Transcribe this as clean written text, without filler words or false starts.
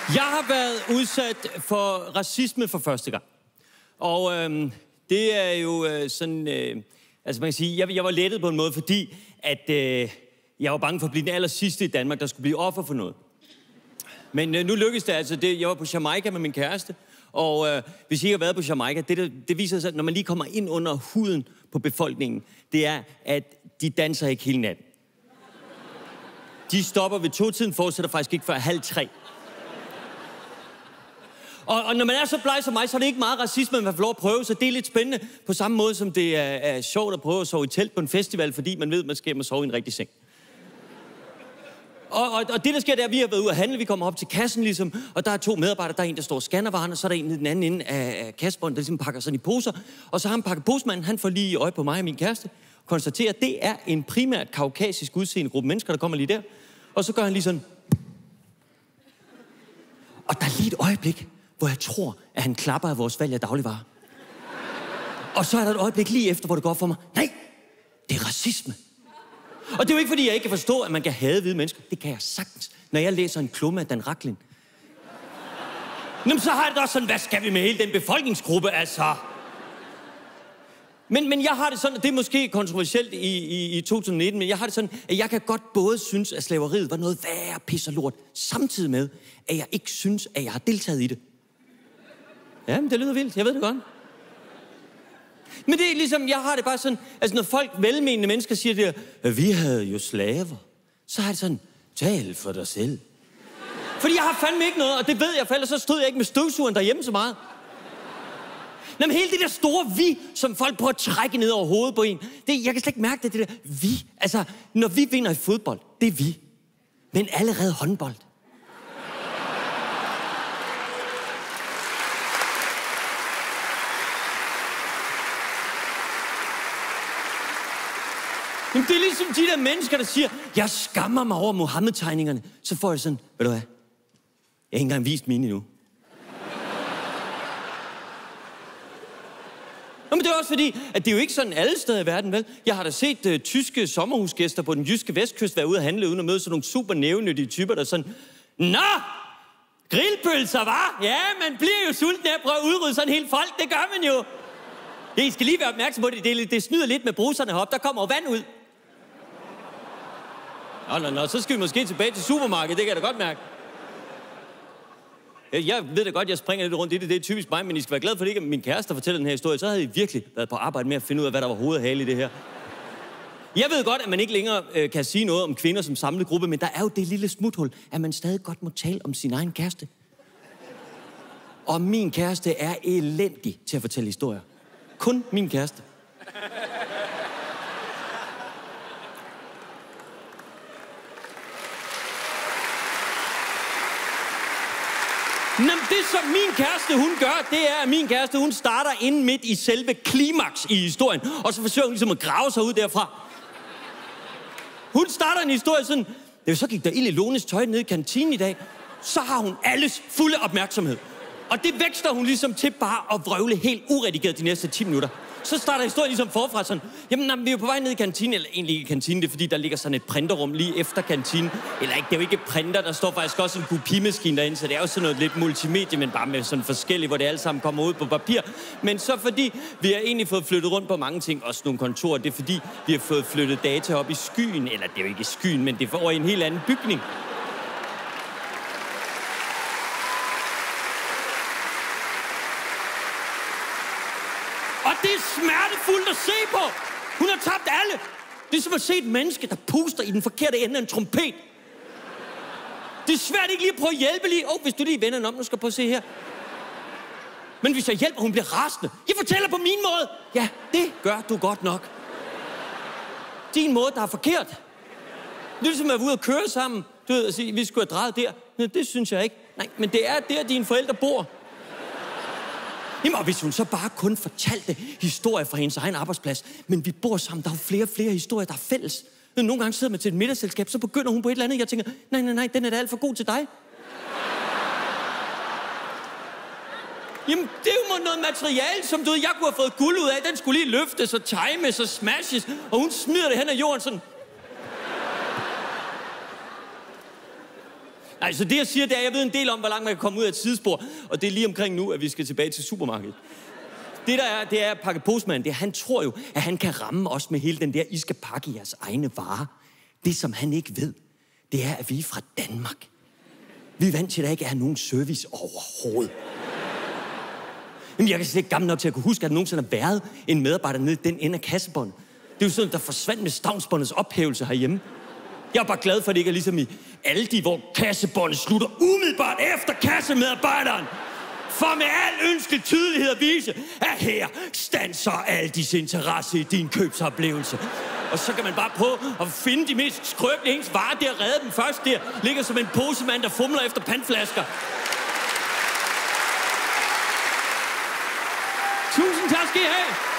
Jeg har været udsat for racisme for første gang. Og det er jo sådan... altså man kan sige, jeg var lettet på en måde, fordi at, jeg var bange for at blive den aller sidste i Danmark, der skulle blive offer for noget. Men nu lykkedes det altså. Jeg var på Jamaica med min kæreste. Og hvis I ikke har været på Jamaica, det viser sig, at når man lige kommer ind under huden på befolkningen, det er, at de danser ikke hele natten. De stopper ved 2-tiden, fortsætter faktisk ikke før 2:30. Og når man er så bleg som mig, så er det ikke meget racisme, man får lov at prøve, så det er lidt spændende. På samme måde som det er sjovt at prøve at sove i telt på en festival, fordi man ved, at man skal hjem og sove i en rigtig seng. Og det, der sker, det er, at vi har været ude at handle, vi kommer op til kassen ligesom, og der er 2 medarbejdere, der er en, der står og scanner varen, og så er der en i den anden ende af kassebåndet, der ligesom pakker sådan i poser. Og så har han pakket posemanden, han får lige øje på mig og min kæreste, konstaterer, at det er en primært kaukasisk udseende gruppe mennesker, der kommer lige der. Og så gør han lige sådan. Og der er lige et øjeblik, hvor jeg tror, at han klapper af vores valg af dagligvarer. Og så er der et øjeblik lige efter, hvor det går op for mig. Nej, det er racisme. Og det er jo ikke, fordi jeg ikke kan forstå, at man kan hade hvide mennesker. Det kan jeg sagtens, når jeg læser en klumme af Dan Rachlin. Jamen, så har jeg det også sådan, hvad skal vi med hele den befolkningsgruppe, altså? Men jeg har det sådan, og det er måske kontroversielt i 2019, men jeg har det sådan, at jeg kan godt både synes, at slaveriet var noget værre pis og lort, samtidig med, at jeg ikke synes, at jeg har deltaget i det. Jamen, det lyder vildt, jeg ved det godt. Men det er ligesom, jeg har det bare sådan, altså når folk velmenende mennesker siger det, at vi havde jo slaver, så har det sådan, tal for dig selv. Fordi jeg har fandme ikke noget, og det ved jeg, for ellers så stod jeg ikke med støvsugeren derhjemme så meget. Nå, men hele det der store vi, som folk prøver at trække ned over hovedet på en, jeg kan slet ikke mærke det der vi. Altså, når vi vinder i fodbold, det er vi. Men allerede håndbold. Jamen, det er ligesom de der mennesker, der siger, jeg skammer mig over Mohammed-tegningerne. Så får jeg sådan, ved du hvad? Jeg har ikke engang vist mine endnu. Nå, men det er også fordi, at det er jo ikke sådan alle steder i verden, vel? Jeg har da set tyske sommerhusgæster på den jyske vestkyst være ude at handle, uden at møde sådan nogle super nævenyttige typer, der sådan, nå, grillpølser, hva? Ja, man bliver jo sulten af at prøve at udrydde sådan helt folk, det gør man jo. I skal lige være opmærksom på det, det snyder lidt med bruserne heroppe, der kommer jo vand ud. Nå, så skal vi måske tilbage til supermarkedet, det kan jeg da godt mærke. Jeg ved da godt, jeg springer lidt rundt i det, det er typisk mig, men I skal være glad for det, ikke? Min kæreste fortæller den her historie, så havde I virkelig været på arbejde med at finde ud af, hvad der var hoved og hale i det her. Jeg ved godt, at man ikke længere kan sige noget om kvinder som samlet gruppe, men der er jo det lille smuthul, at man stadig godt må tale om sin egen kæreste. Og min kæreste er elendig til at fortælle historier. Kun min kæreste. Nå, det som min kæreste, hun gør, det er, at min kæreste, hun starter inde midt i selve klimaks i historien. Og så forsøger hun ligesom at grave sig ud derfra. Hun starter en historie sådan, så gik der ild i Lones tøj nede i kantinen i dag. Så har hun alles fulde opmærksomhed. Og det vækster hun ligesom til bare at vrøvle helt uredigeret de næste 10 minutter. Så starter historien ligesom forfra sådan, jamen vi er jo på vej ned i kantinen, eller egentlig ikke i kantinen, det er fordi, der ligger sådan et printerrum lige efter kantinen. Eller ikke, det er jo ikke printer, der står faktisk også en kopimaskine derinde, så det er jo sådan noget lidt multimedie, men bare med sådan forskelligt, hvor det alle sammen kommer ud på papir. Men så fordi, vi har egentlig fået flyttet rundt på mange ting, også nogle kontorer, det er fordi, vi har fået flyttet data op i skyen, eller det er jo ikke skyen, men det er over i en helt anden bygning. Og det er smertefuldt at se på. Hun har tabt alle. Det er som at se et menneske, der puster i den forkerte ende af en trompet. Det er svært ikke lige at prøve at hjælpe lige. Hvis du lige vender den om, nu skal prøve at se her. Men hvis jeg hjælper, hun bliver rasende. Jeg fortæller på min måde. Ja, det gør du godt nok. Din måde, der er forkert. Det er ligesom at være ude og køre sammen. Du ved, at sige, vi skulle have drejet der. Nej, det synes jeg ikke. Nej, men det er der, dine forældre bor. Jamen, og hvis hun så bare kun fortalte historier fra hendes egen arbejdsplads, men vi bor sammen, der er jo flere og flere historier, der er fælles. Nogle gange sidder man til et middagsselskab, så begynder hun på et eller andet, jeg tænker, nej, den er da alt for god til dig. Jamen, det er jo noget materiale, som du ved, jeg kunne have fået guld ud af. Den skulle lige løftes og times og smashes, og hun smider det hen ad jorden sådan. Altså det jeg siger, det er, jeg ved en del om, hvor langt man kan komme ud af et sidespor, og det er lige omkring nu, at vi skal tilbage til supermarkedet. Det der er, det er pakkeposmanden, han tror jo, at han kan ramme os med hele den der, I skal pakke jeres egne varer. Det som han ikke ved, det er, at vi er fra Danmark. Vi er vant til, at der ikke er nogen service overhovedet. Jamen, jeg kan slet ikke gammel nok til at kunne huske, at der nogensinde har været en medarbejder nede i den ende af kassebåndet. Det er jo sådan, der forsvandt med stavnsbåndets ophævelse herhjemme. Jeg er bare glad for, at det ikke er ligesom i Aldi, hvor kassebåndet slutter umiddelbart efter kassemedarbejderen. For med al ønskelig tydelighed at vise, at her standser Aldis interesse i din købsoplevelse. Og så kan man bare prøve at finde de mest skrøbelige ens varer der, redde dem først der. Ligger som en posemand, der fumler efter pantflasker. Tusind tak skal I have.